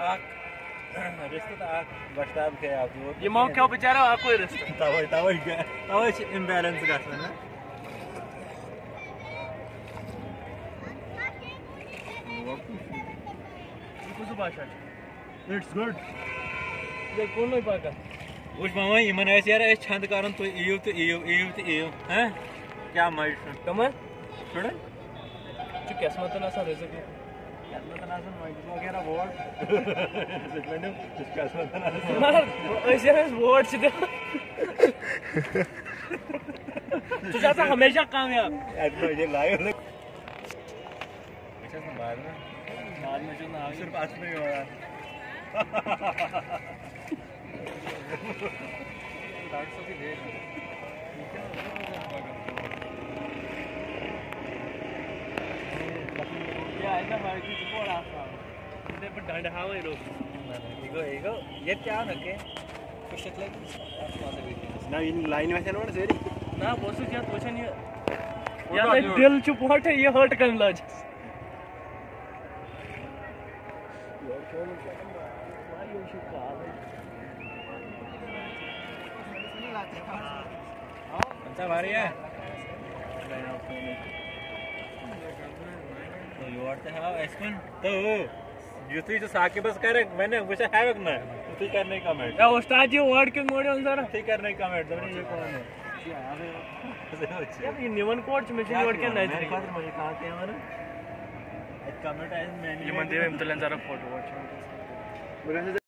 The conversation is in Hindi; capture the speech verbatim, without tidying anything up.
आक रिश्ते तो आक बस्ताब के आप जो ये मौ क्या बेचारा आ कोई रिश्ता तवे तवे तवे इम्बैलेंस गसन ना कुछ भाषा इट्स गुड ये कौन नहीं पाका उस मामा यमन ऐसे यार ऐसे छंद कारण तो ईव तो ईव ईव तो ईव हैं क्या मर्ज कमर छोड़े जो कैसे मत ना सा रेज़ के कैसे मत ना सा मर्ज वगैरह वोट मैंने कैसे मत ना सा मार ऐसे है वोट से तो जाता हमेशा कामयाब आज मुझे लाइव अच्छा से बाद में बाद में जो ना सिर्फ आज में ही हो रहा डांस भी दे या ऐसा भाई की तो बड़ा सा इधर पर डंड हावे रो ईगो ईगो ये क्या नके कुछ लाइक ना इन लाइन में से नोट सेरी ना बोसु क्या क्वेश्चन ये या दिल चुप हट है ये हर्ट करने लग अच्छा भारी है तो यू आर तो हाउ एस्पन तो यू तो साकिब बस करे मैंने कुछ है ना तू करने कमेंट या उस्ताद जी वर्ड के मोड़े अनुसार ठीक करने कमेंट तो ये कौन है यार ये निवन कोड में से वर्ड के नहीं थे मुझे कहां के हमारे कमेंट है मैंने ये मंदिर में इम्तिहान जरा फोटो वॉच